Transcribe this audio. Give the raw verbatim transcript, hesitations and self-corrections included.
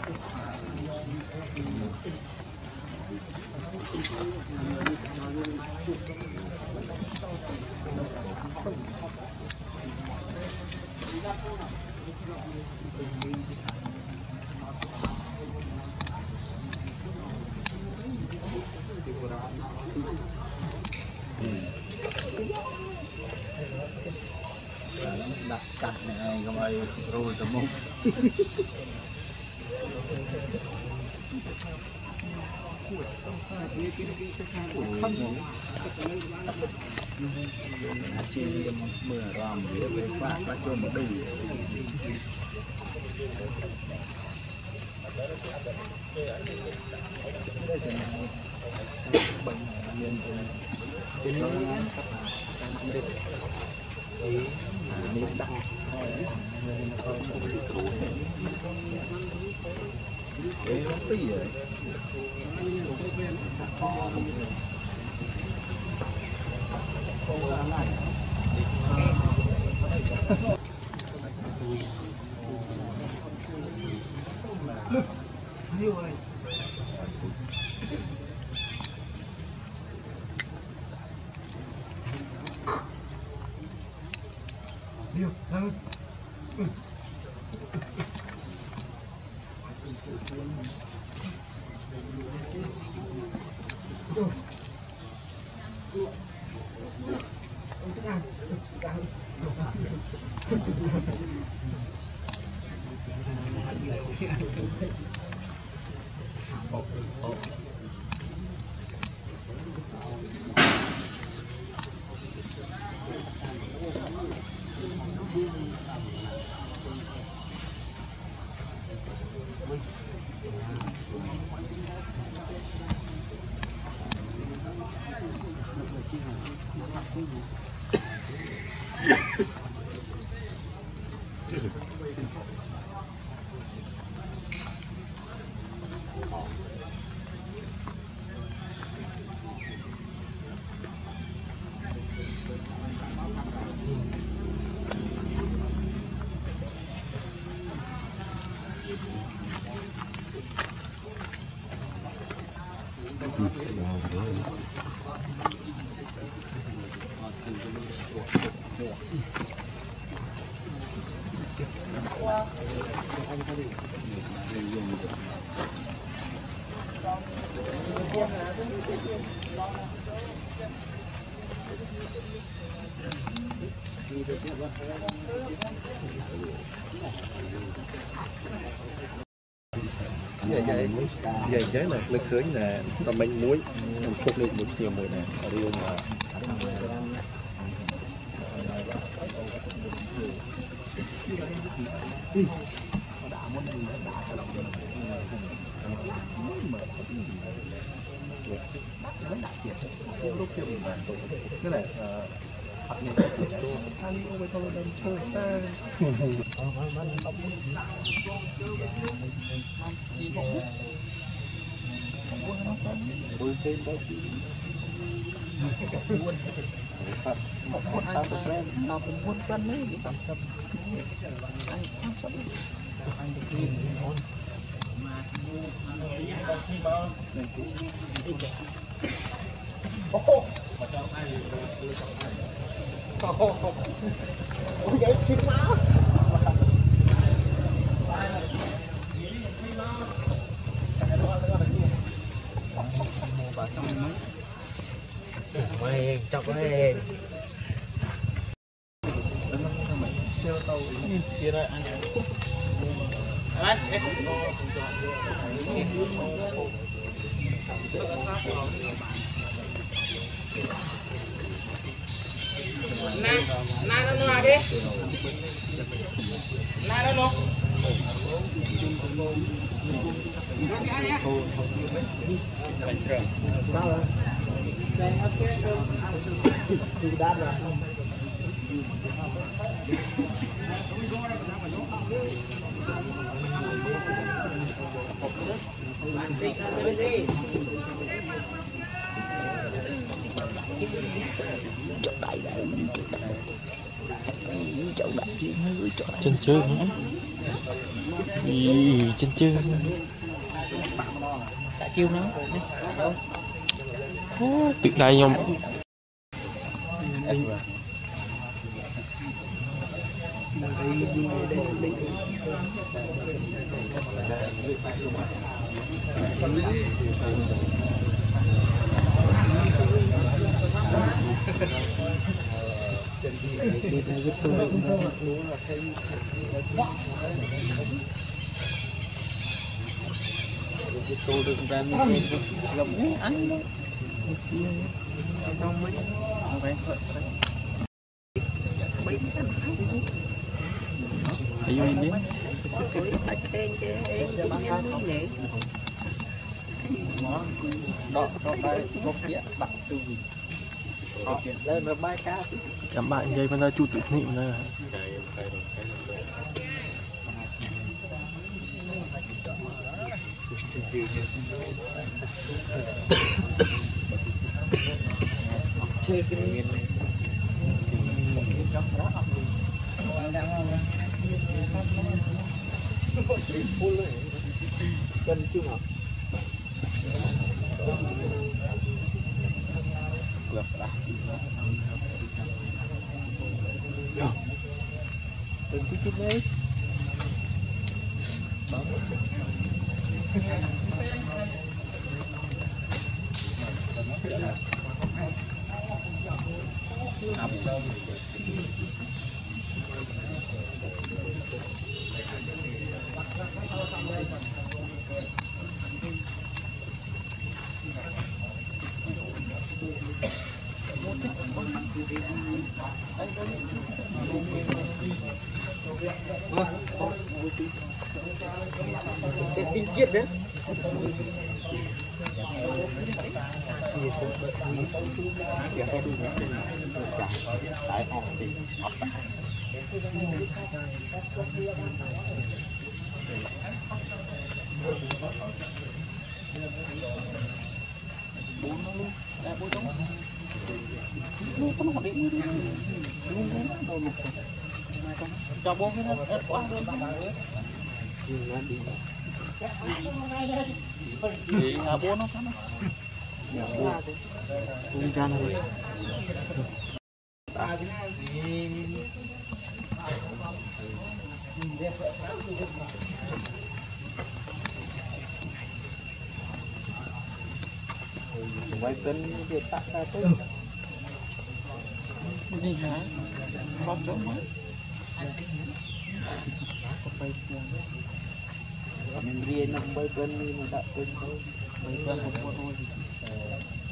đặt cắt này không ai rồi tầm mông chỉ mưa ram với phát phát cho một đầy vậy vậy vậy thế là lực khởi là tầm mình muối một chút lượng một chiều mùi này ở đây là cái này hạt này ăn với con đâm sôi ta đôi trên đó một con ăn quen nào cũng muốn quen đấy tạm sập anh tạm sập anh được đi ngon ô mà cho ai ô ôi vậy chim máu mày chọc mày kia đây anh anh na na nó nói đi na nó nó chân chơi nữa Ý, chân chưa đã kêu nó tự đây nhom tôi được ra mình gầm ăn luôn không mấy không phải mấy cái thấy vô đi đó đó đây một cái đặt từ họ lên nó bay cá chấm bạn dây bên ra chu tụt nịm nữa chơi cái miền này cần chứ mà lập lại đừng cứ chút đấy cái chuyện đấy tại họ thì họ bố nó luôn đã bố trống luôn có một điểm luôn luôn cho bố cái nó ớt quá luôn thì nhà bố nó có nó nhà bố cũng ra rồi vài cân việc tạ ra tốt đi hả con chỗ mới mình riêng năm mươi cân nhưng mà tạ cân thôi mấy cân không có thôi